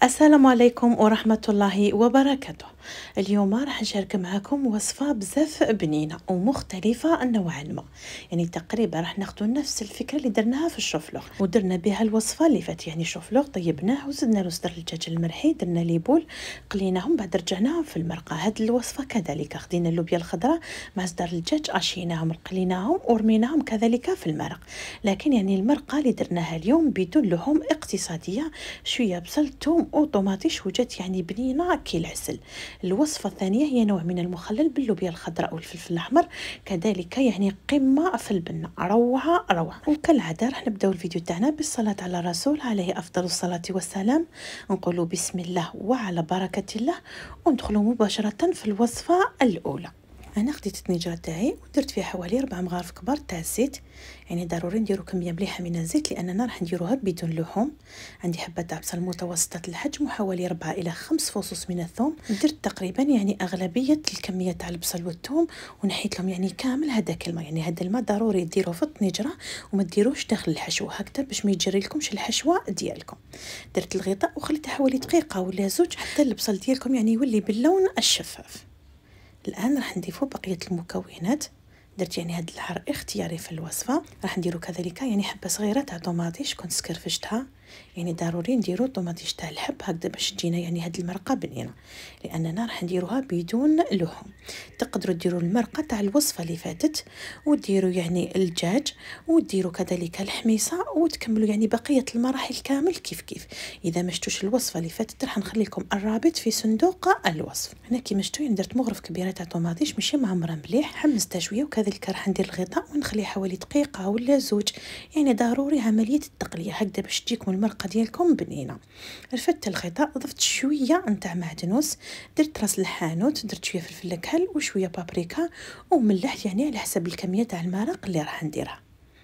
السلام عليكم ورحمة الله وبركاته. اليوم راح نشارك معكم وصفة بزاف بنينة ومختلفة نوعا ما، يعني تقريبا راح ناخذ نفس الفكرة اللي درناها في الشوفلوغ ودرنا بها الوصفة اللي فات. يعني الشوفلوغ طيبناه وزدنا له صدر الدجاج المرحي، درنا لي بول قليناهم بعد رجعناهم في المرقة. هاد الوصفة كذلك خدينا اللوبيا الخضراء مع صدر الدجاج اشيناهم قليناهم ورميناهم كذلك في المرق، لكن يعني المرقة اللي درناها اليوم بدون لحوم اقتصادية، شوية بصل ثوم وطوماطيش وجات يعني بنينه كي العسل. الوصفه الثانيه هي نوع من المخلل باللوبيا الخضراء والفلفل الاحمر، كذلك يعني قمه في البنه، روعه روعه. وكالعاده راح نبداو الفيديو تاعنا بالصلاه على الرسول عليه افضل الصلاه والسلام، نقولوا بسم الله وعلى بركه الله وندخلوا مباشره في الوصفه الاولى. انا خديت الطنجره تاعي ودرت فيها حوالي 4 مغارف كبار تاع الزيت، يعني ضروري نديرو كميه مليحه من الزيت لاننا راح نديروها بدون لحوم. عندي حبه تاع بصل متوسطه الحجم وحوالي 4 الى 5 فصوص من الثوم. درت تقريبا يعني اغلبيه الكميه تاع البصل والثوم ونحيت لهم يعني كامل هذاك الماء. يعني هذا الماء ضروري ديروه في الطنجره وما ديروش داخل الحشوه هكذا باش ما يجري لكمش الحشوه ديالكم. درت الغطاء وخليته حوالي دقيقه ولا زوج حتى البصل ديالكم يعني يولي باللون الشفاف. الان راح نضيفوا بقيه المكونات. درت يعني هاد الحر اختياري في الوصفه. راح نديرو كذلك يعني حبه صغيره تاع طوماطيش كنت سكرفشتها، يعني ضروري نديرو طوماطيش تاع الحب هكذا باش تجينا يعني هاد المرقه بنينه، لاننا راح نديروها بدون لحوم. تقدروا ديروا المرقه تاع الوصفه اللي فاتت وديروا يعني الدجاج وديروا كذلك الحميصه وتكملوا يعني بقيه المراحل كامل كيف كيف. اذا ما شفتوش الوصفه اللي فاتت راح نخلي لكم الرابط في صندوق الوصف. هنا كيما شفتوا يعني درت مغرف كبيره تاع طوماطيش ماشي معمره مليح، حمزتها شويه وكذلك راح ندير الغطاء ونخليه حوالي دقيقه ولا زوج. يعني ضروري عمليه التقليه هكذا باش تجيكم المرقه ديالكم بنينه. رفدت الغطاء، ضفت شويه نتاع معدنوس، درت راس الحانوت، درت شويه فلفل كحل وشويه بابريكا وملحت يعني على حسب الكميه تاع المرق اللي راح نديرها.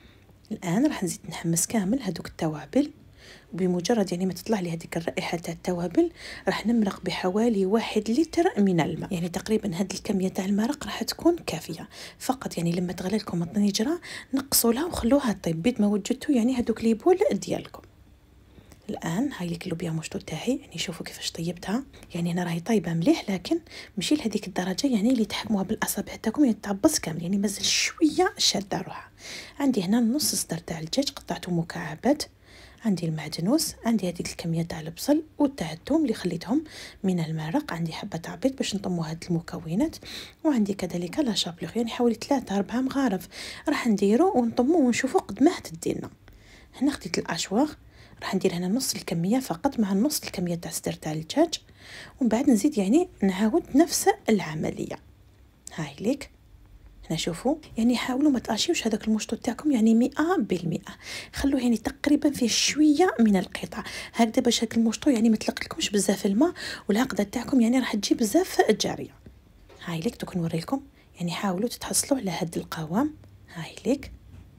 الان راح نزيد نحمس كامل هذوك التوابل، وبمجرد يعني ما تطلع لي هذيك الرائحه تاع التوابل راح نمرق بحوالي 1 لتر من الماء. يعني تقريبا هذه الكميه تاع المرق راح تكون كافيه. فقط يعني لما تغلي لكم الطنجره نقصوا لها وخلوها طيب بيد ما وجدتوا يعني هذوك لي بول ديالكم. الان هاي لك اللوبيا مشطو تاعي، يعني شوفوا كيفاش طيبتها. يعني انا راهي طيبه مليح لكن ماشي لهذيك الدرجه يعني اللي تحكموها بالاصابع تاعكم يعني تعبص كامل، يعني مازال شويه شاده روحها. عندي هنا نص صدر تاع الدجاج قطعته مكعبات، عندي المعدنوس، عندي هذيك الكميه تاع البصل وتاع الثوم اللي خليتهم من المرق، عندي حبه تاع بيض باش نطموا هاد المكونات، وعندي كذلك لا شابلوغ يعني حوالي 3 4 مغارف راح نديرو ونطموه ونشوفوا قد ما تدينا. هنا خديت الاشواغ، راح ندير هنا نص الكميه فقط مع نص الكميه تاع صدر تاع الدجاج، ومن بعد نزيد يعني نعاود نفس العمليه. هاي ليك هنا شوفوا، يعني حاولوا ما تاشيوش هذاك المشطو تاعكم يعني 100%، خلوه يعني تقريبا فيه شويه من القطع هكذا باش هاك المشطو يعني ما تلقلكمش بزاف الماء والعقده تاعكم يعني راح تجي بزاف جاريه. هاي ليك دوك نوريلكم، يعني حاولوا تتحصلوا على هذا القوام. هاي ليك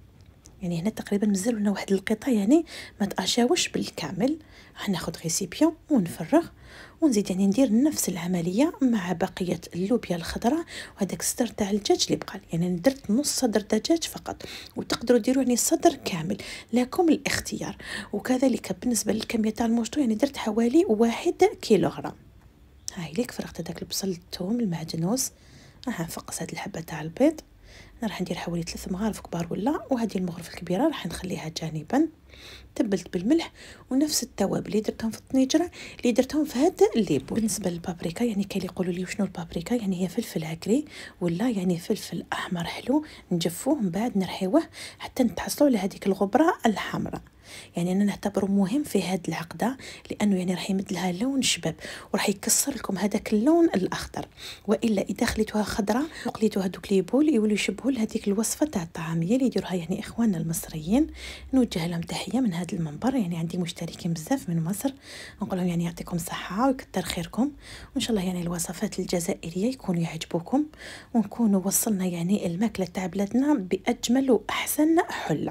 يعني هنا تقريبا مازال لنا واحد القطع يعني ما تاشاوش بالكامل. راح ناخذ ريسيبيون ونفرغ ونزيد يعني ندير نفس العمليه مع بقيه اللوبيا الخضراء وهذاك الصدر تاع الدجاج اللي بقى، يعني درت نص صدر دجاج فقط وتقدروا ديروا يعني الصدر كامل لكم الاختيار. وكذلك بالنسبه للكميه تاع المشطو يعني درت حوالي 1 كيلوغرام. هاي ليك فرغت هذاك البصل الثوم المعدنوس. راح نفقس هاد الحبه تاع البيض، انا راح ندير حوالي 3 مغارف كبار ولا، وهذه المغرفه الكبيره راح نخليها جانبا. تبلت بالملح ونفس التوابل اللي درتهم في الطنجره اللي درتهم في هذا الليبو. بالنسبه للبابريكا يعني كاين اللي يقولوا لي وشنو البابريكا، يعني هي فلفل عكري ولا يعني فلفل احمر حلو، نجفوه من بعد نرحيوه حتى نتحصلوا على هذيك الغبره الحمراء. يعني انا نعتبره مهم في هذه العقده لانه يعني راح يمد لها لون شباب وراح يكسر لكم هذاك اللون الاخضر، والا اذا خليتوها خضراء وقليتوها دوك لي بول يولوا يشبهوا لهذيك الوصفه تاع الطعاميه اللي يديروها يعني اخواننا المصريين. نوجه لهم تحيه من هذا المنبر، يعني عندي مشتركين بزاف من مصر، نقول لهم يعني يعطيكم الصحه ويكثر خيركم، وان شاء الله يعني الوصفات الجزائريه يكونوا يعجبوكم ونكونوا وصلنا يعني الماكله تاع بلادنا باجمل واحسن حله.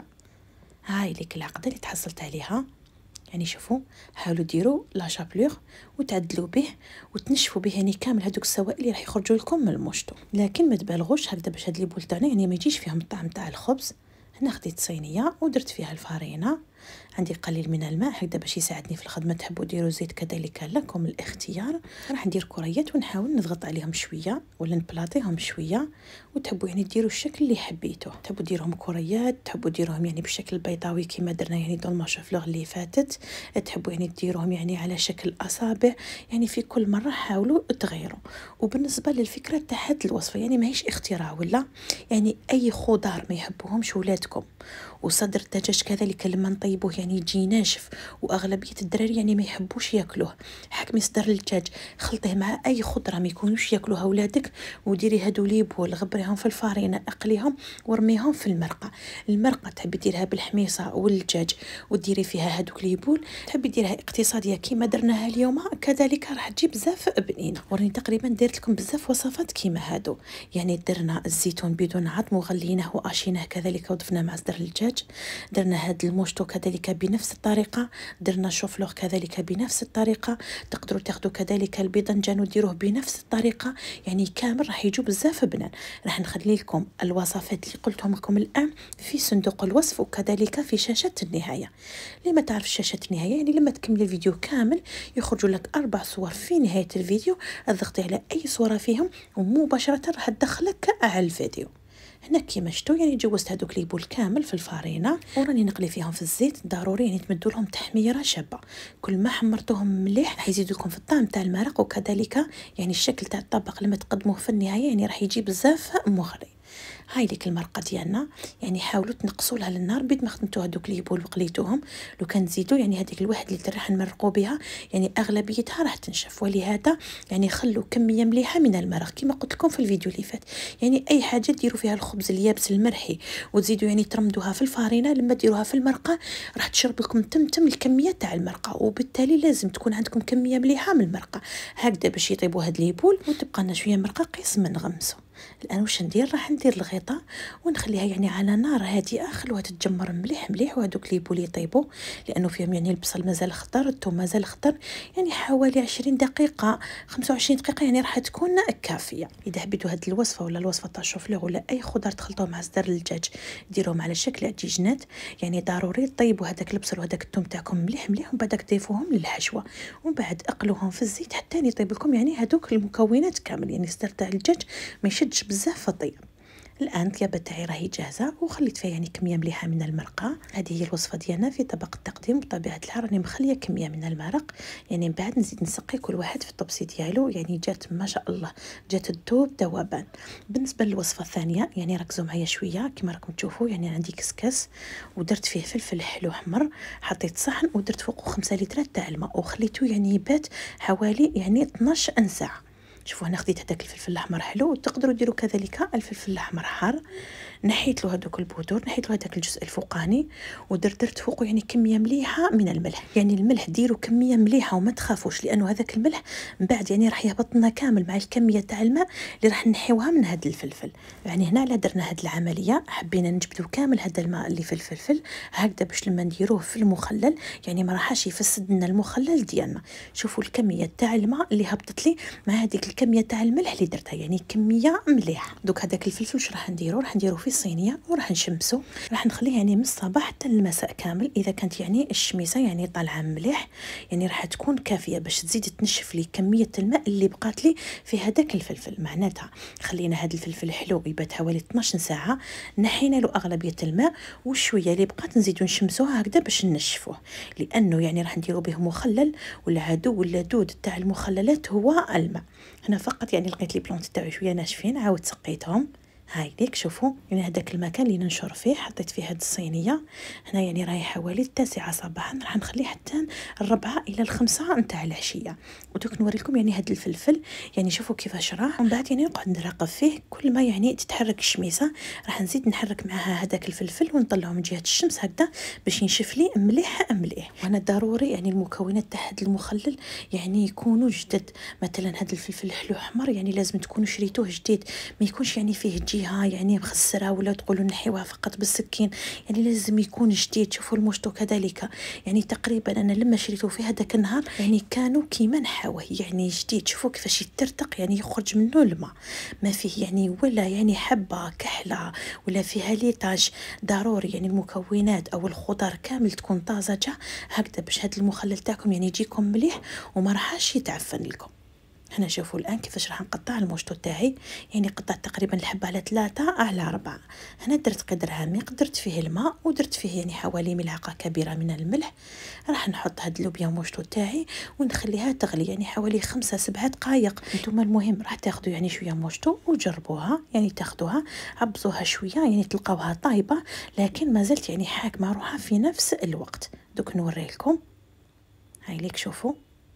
هاي ليك العقده اللي تحصلت عليها. يعني شوفوا حاولوا ديروا لا شابلوغ وتعدلوا به وتنشفوا به يعني كامل هذوك السوائل اللي راح يخرجوا لكم من المشطو، لكن ما تبالغوش هكذا باش هاد لي بول تاعنا يعني ما يجيش فيهم الطعم تاع الخبز. هنا خديت صينيه ودرت فيها الفارينه عندي قليل من الماء هكذا باش يساعدني في الخدمه. تحبوا ديروا زيت كذلك لكم الاختيار. راح ندير كريات ونحاول نضغط عليهم شويه ولا نبلاطيهم شويه، وتحبوا يعني ديروا الشكل اللي حبيتوه. تحبوا ديروهم كريات، تحبوا ديروهم يعني بشكل بيضاوي كما درنا يعني دون ما شوفلوغ اللي فاتت، تحبوا يعني ديروهم يعني على شكل اصابع. يعني في كل مره حاولوا تغيروا. وبالنسبه للفكره تاع هاد الوصفه يعني ماهيش اختراع ولا، يعني اي خضار ما يحبوهمش ولادكم، وصدر الدجاج كذلك لما نطيبوه يعني يجي ناشف، واغلبيه الدراري يعني ما يحبوش ياكلوه. حكمي صدر الدجاج خلطيه مع اي خضره ما يكونوش ياكلوها ولادك، وديري هادو ليبول غبريهم في الفارينه، اقليهم ورميهم في المرقه تحبي ديرها بالحميصه والدجاج وديري فيها هادوك ليبول. تحبي ديرها اقتصاديه كيما درناها اليوم كذلك راح تجي بزاف بنينه. وراني تقريبا درت لكم بزاف وصفات كيما هادو. يعني درنا الزيتون بدون عظم وغليناه واشيناه كذلك وضفناه مع صدر الدجاج. درنا هاد الموشطو كذلك بنفس الطريقه. درنا شوفلوغ كذلك بنفس الطريقه. تقدروا تاخذوا كذلك الباذنجان وديروه بنفس الطريقه. يعني كامل راح يجوا بزاف بنان. راح نخلي لكم الوصفات اللي قلتهم لكم الان في صندوق الوصف وكذلك في شاشه النهايه. اللي ما تعرف شاشه النهايه يعني لما تكمل الفيديو كامل يخرجوا لك 4 صور في نهايه الفيديو، اضغطي على اي صوره فيهم ومباشره راح تدخلك على الفيديو. هنا كيما شفتوا يعني جوزت هذوك ليبول كامل في الفارينه وراني نقلي فيهم في الزيت. ضروري يعني تمدوا لهم تحميره شابه. كل ما حمرتوهم مليح راح يزيدوا لكم في الطعم تاع المرق، وكذلك يعني الشكل تاع الطبق لما تقدموه في النهايه يعني راح يجي بزاف مغري. هاي ليك المرقه ديالنا. يعني حاولوا تنقصوا لها النار بيد ما خدمتوا هذوك ليبول وقليتوهم. لو كان تزيدوا يعني هذيك الواحد اللي راح نمرقوا بها يعني اغلبيتها راح تنشف، ولهذا يعني خلوا كميه مليحه من المرق كما قلت لكم في الفيديو اللي فات. يعني اي حاجه ديروا فيها الخبز اليابس المرحي وتزيدوا يعني ترمدوها في الفارينه، لما ديروها في المرقه راح تشرب لكم تمتم الكميه تاع المرقه، وبالتالي لازم تكون عندكم كميه مليحه من المرقه هكذا باش يطيبوا هاد ليبول وتبقى لنا شويه مرقه قيس من نغمسوا. الان واش ندير؟ راح ندير الغطاء ونخليها يعني على نار هادئه، خلوها تتجمر مليح مليح وهذوك ليبول يطيبوا، لانه فيهم يعني البصل مازال خضر، الثوم مازال خضر. يعني حوالي 20 دقيقه 25 دقيقه يعني راح تكون كافيه. اذا حبيتوا هذه الوصفه ولا الوصفه تاع الشوفلوغ ولا اي خضار تخلطوه مع صدر الدجاج ديروهم على شكل عجيجنات، يعني ضروري طيبوا هذاك البصل وهذاك الثوم تاعكم مليح مليح ومن بعد تضيفوهم للحشوه ومن بعد اقلوهم في الزيت حتى يطيب لكم يعني هذوك المكونات كامل. يعني صدر تاع الدجاج ما يشدش بزاف في الطيب. الان الطيابه تاعي راهي جاهزه وخليت فيها يعني كميه مليحه من المرقه. هذه هي الوصفه ديالنا في طبق التقديم. بطبيعه الحال راني مخليه كميه من المرق، يعني من بعد نزيد نسقي كل واحد في الطبسي ديالو. يعني جات ما شاء الله جات الذوب ذوبان. بالنسبه للوصفه الثانيه يعني ركزوا معايا شويه كما راكم تشوفوا. يعني عندي كسكس ودرت فيه فلفل حلو احمر، حطيت صحن ودرت فوقه 5 لترات تاع الماء وخليته يعني يبات حوالي يعني 12 ساعه. شوفوا هنا خديت هذاك الفلفل الاحمر حلو، وتقدروا ديروا كذلك الفلفل الاحمر حار. نحيت له هذوك البذور، نحيت له هذاك الجزء الفوقاني ودرت فوقه يعني كميه مليحه من الملح. يعني الملح ديروا كميه مليحه وما تخافوش، لانه هذاك الملح من بعد يعني راح يهبط لنا كامل مع الكميه تاع الماء اللي راح نحيوها من هذا الفلفل. يعني هنا على درنا هذه العمليه حبينا نجبدوا كامل هذا الماء اللي في الفلفل هكذا باش لما نديروه في المخلل يعني ما راحش يفسد لنا المخلل ديالنا. شوفوا الكميه تاع الماء اللي هبطت لي مع هذيك الكميه تاع الملح اللي درتها، يعني كميه مليحه. دوك هذاك الفلفل واش راح نديرو؟ راح نديرو في صينيه وراح نشمسو، راح نخليه يعني من الصباح حتى المساء كامل. اذا كانت يعني الشميسه يعني طالعه مليح يعني راح تكون كافيه باش تزيد تنشف لي كميه الماء اللي بقات لي في هذاك الفلفل. معناتها خلينا هذا الفلفل حلو يبات حوالي 12 ساعه، نحينا له اغلبيه الماء والشويه اللي بقات نزيدو نشمسوها هكذا باش ننشفوه، لانه يعني راح نديرو به مخلل والعدو اللدود تاع المخللات هو الماء. هنا فقط يعني لقيت لي بلونت تاعي شويه ناشفين عاود سقيتهم. هاي ليك شوفوا يعني هذاك المكان اللي ننشر فيه حطيت فيه هذه الصينيه. هنا يعني راهي حوالي 9 صباحا، راح نخليه حتى 4 إلى 5 نتاع العشيه. ودوك نوري لكم يعني هذا الفلفل يعني شوفوا كيفاش راح. ومن بعد يعني نقعد نراقب فيه كل ما يعني تتحرك الشميسه راح نزيد نحرك معها هذاك الفلفل ونطلعه من جهه الشمس هكذا باش ينشف لي مليح مليح. وانا ضروري يعني المكونات تاع هذا المخلل يعني يكونوا جدد. مثلا هذا الفلفل الحلو احمر يعني لازم تكونوا شريتوه جديد، ما يكونش يعني فيه جهه يعني مخسره ولا تقولوا نحيوها فقط بالسكين، يعني لازم يكون جديد. شوفوا المشطو كذلك، يعني تقريبا انا لما شريته في هذاك النهار يعني كانوا كيما نحاوه، يعني جديد. شوفوا كيفاش يترتق، يعني يخرج منه الماء، ما فيه يعني ولا يعني حبه كحله ولا فيها ليطاج. ضروري يعني المكونات او الخضر كامل تكون طازجه هكذا باش هذا المخلل تاعكم يعني يجيكم مليح وما راحش يتعفن لكم. هنا شوفوا الان كيفاش راح نقطع المشطو تاعي، يعني قطعت تقريبا الحبه على 3 على 4. هنا درت قدر عميق، درت فيه الماء ودرت فيه يعني حوالي ملعقه كبيره من الملح. راح نحط هاد اللوبيا مشطو تاعي ونخليها تغلي يعني حوالي 5-7 دقائق. نتوما المهم راح تاخذوا يعني شويه مشطو وجربوها، يعني تاخذوها عبزوها شويه يعني تلقاوها طايبه لكن ما زلت يعني حاكمه روحها في نفس الوقت. دوك نوريه لكم، هاي ليك شوفوا،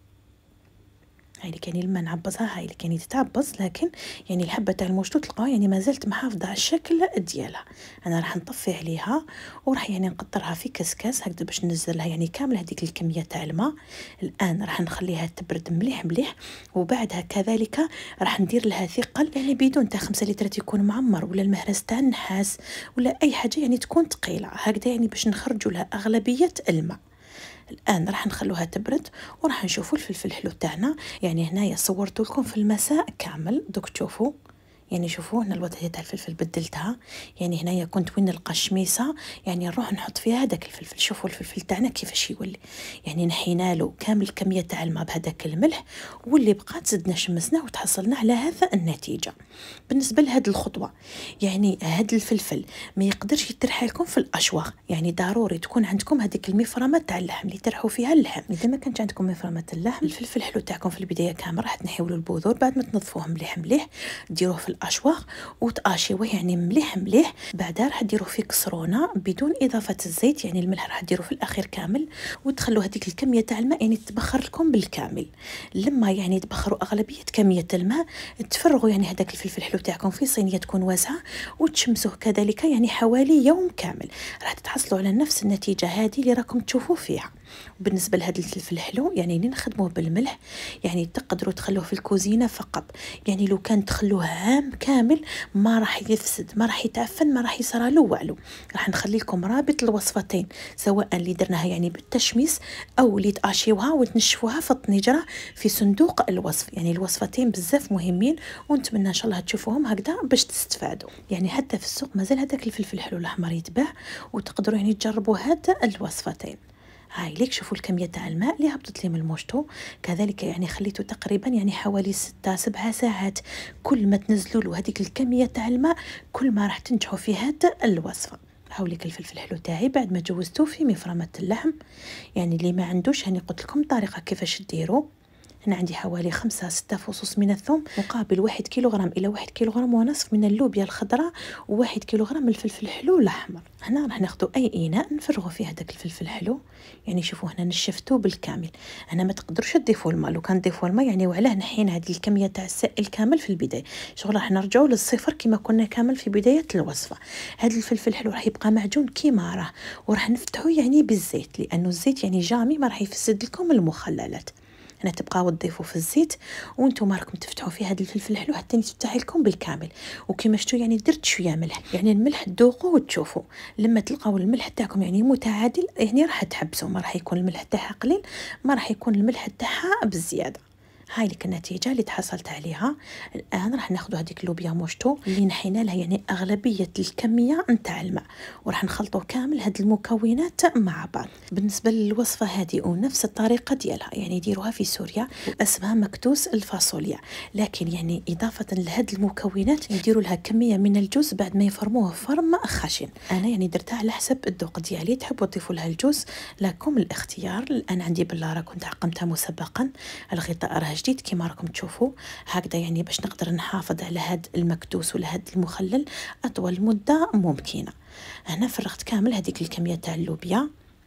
هاي اللي كان لما نعبزها هاي اللي كان تتعبز، لكن يعني الحبه تاع المشطو تلقاوها يعني ما زلت محافظه على الشكل ديالها. انا راح نطفي عليها وراح يعني نقطرها في كسكاس هكذا باش ننزلها يعني كامل هذيك الكميه تاع الماء. الان راح نخليها تبرد مليح مليح، وبعدها كذلك راح ندير لها ثقل يعني بدون تاع 5 لترات يكون معمر، ولا المهرس تاع النحاس ولا اي حاجه يعني تكون ثقيله هكذا، يعني باش نخرجوا لها اغلبيه الماء. الان راح نخلوها تبرد وراح نشوفوا الفلفل الحلو تاعنا. يعني هنايا صورت لكم في المساء كامل، دوك تشوفوا يعني شوفوا هنا الوضعيه تاع الفلفل بدلتها. يعني هنايا كنت وين نلقى الشميسه يعني نروح نحط فيها هذاك الفلفل. شوفوا الفلفل تاعنا كيفاش يولي، يعني نحينا له كامل الكميه تاع الماء بهذاك الملح، واللي بقات زدنا شمسناه وتحصلنا على هذا النتيجه. بالنسبه لهذه الخطوه يعني هذا الفلفل ما يقدرش يترحى لكم في الاشواق، يعني ضروري تكون عندكم هذيك المفرمه تاع اللحم اللي ترحوا فيها اللحم. اذا ما كانش عندكم مفرمه اللحم، الفلفل الحلو تاعكم في البدايه كامل راح تنحيوا البذور بعد ما تنظفوه مليح مليح، ديروه في الاشواق وتاشيوه يعني مليح مليح. بعدها راح ديروه في كسرونه بدون اضافه الزيت، يعني الملح راح ديروه في الاخير كامل، وتخلوا هذيك الكميه تاع الماء يعني تبخر لكم بالكامل. لما يعني تبخروا اغلبيه كميه الماء تفرغوا يعني هذاك الفلفل الحلو تاعكم في صينيه تكون واسعه وتشمسوه كذلك يعني حوالي يوم كامل، راح تحصلوا على نفس النتيجه هذه اللي راكم تشوفوا فيها. وبالنسبه لهذا الفلفل الحلو يعني اللي نخدموه بالملح يعني تقدروا تخلوه في الكوزينه فقط، يعني لو كان تخلوه عام كامل ما راح يفسد، ما راح يتعفن، ما راح يصرى له والو. راح نخلي لكم رابط الوصفتين سواء اللي درناها يعني بالتشميس او اللي تاشيوها وتنشفوها في الطنجره في صندوق الوصف. يعني الوصفتين بزاف مهمين ونتمنى ان شاء الله تشوفوهم هكذا باش تستفادوا. يعني حتى في السوق مازال هذاك الفلفل الحلو الاحمر يتباع، وتقدروا يعني تجربوا هاد الوصفتين. هاي ليك شوفوا الكميه تاع الماء اللي هبطت لي من المشطو كذلك، يعني خليته تقريبا يعني حوالي 6-7 ساعات. كل ما تنزلوا له هذيك الكميه تاع الماء كل ما راح تنجحوا في هذه الوصفه. هاوليك الفلفل الحلو تاعي بعد ما جوزته في مفرمه اللحم. يعني اللي ما عندوش هاني قلت لكم الطريقه كيفاش ديروا. هنا عندي حوالي 5-6 فصوص من الثوم مقابل 1 كيلوغرام إلى 1 كيلوغرام ونصف من اللوبيا الخضراء و1 كيلوغرام من الفلفل الحلو الأحمر. هنا راح ناخذ أي إناء نفرغوا فيه هذاك الفلفل الحلو. يعني شوفوا هنا نشفتوه بالكامل. هنا ما تقدروش تضيفوا الماء، لو كان تضيفوا الماء يعني وعلاه نحينا هذه الكمية تاع السائل كامل في البداية، شغل راح نرجعوا للصفر كما كنا كامل في بداية الوصفة. هذا الفلفل الحلو راح يبقى معجون كيما راه، وراح نفتحه يعني بالزيت لأنه الزيت يعني جامي ما راح يفسد لكم المخللات. هنا تبقاو تضيفوا في الزيت وانتم راكم تفتحوا في هذا الفلفل الحلو حتى يتفتح لكم بالكامل. وكما شفتوا يعني درت شويه ملح، يعني الملح تذوقوا وتشوفوا. لما تلقاو الملح تاعكم يعني متعادل يعني راح تحبسوا، ما راح يكون الملح تاعها قليل، ما راح يكون الملح تاعها بزياده. هاي لك النتيجه اللي تحصلت عليها. الان راح ناخذ هذيك اللوبيا موشتو اللي نحينا لها يعني اغلبيه الكميه نتاع الماء، وراح نخلطوا كامل هاد المكونات مع بعض. بالنسبه للوصفه هذه ونفس الطريقه ديالها يعني يديروها في سوريا اسمها مكدوس الفاصوليا، لكن يعني اضافه لهاد المكونات يديروا لها كميه من الجوز بعد ما يفرموه فرم خشن. انا يعني درتها على حسب الذوق ديالي، تحبوا تضيفوا لها الجوز لكم الاختيار. الان عندي بلاره كنت عقمتها مسبقا، الغطاء راه جديد كما راكم تشوفوا هكذا، يعني باش نقدر نحافظ على هاد المكدوس ولا هاد المخلل اطول مده ممكنه. هنا فرغت كامل هذيك الكميه تاع اللوبيا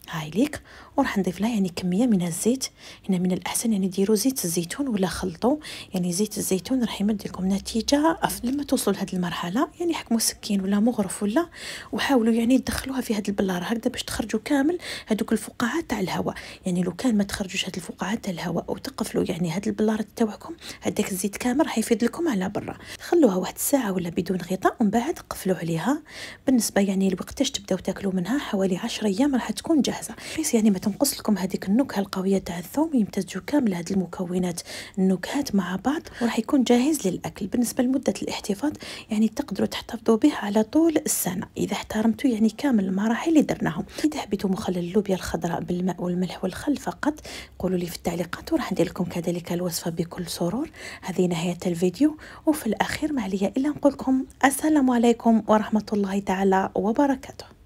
هاي ليك. وراح نضيف لها يعني كميه من الزيت. هنا من الاحسن يعني ديروا زيت الزيتون ولا خلطوا، يعني زيت الزيتون راح يمد لكم نتيجه افضل. لما توصلوا لهذه المرحله يعني حكموا سكين ولا مغرف ولا، وحاولوا يعني تدخلوها في هذه البلاره هكذا باش تخرجوا كامل هذوك الفقاعات تاع الهواء. يعني لو كان ما تخرجوش هذه الفقاعات تاع الهواء وتقفلوا يعني هذه البلاره تاعكم، هذاك الزيت كامل راح يفيد لكم على برا. خلوها واحد الساعه ولا بدون غطاء ومن بعد قفلوا عليها. بالنسبه يعني لوقتاش تبداو تاكلوا منها حوالي 10 ايام راح تكون جاهزه، بحيث يعني ما تنقص لكم هذيك النكهه القويه تاع الثوم، يمتزجوا كامل هذه المكونات النكهات مع بعض وراح يكون جاهز للاكل. بالنسبه لمده الاحتفاظ يعني تقدروا تحتفظوا به على طول السنه اذا احترمتوا يعني كامل المراحل اللي درناهم. اذا حبيتوا مخلل اللوبيا الخضراء بالماء والملح والخل فقط قولوا لي في التعليقات وراح ندير لكم كذلك الوصفه بكل سرور. هذه نهايه الفيديو، وفي الاخير ما عليا الا نقول لكم السلام عليكم ورحمه الله تعالى وبركاته.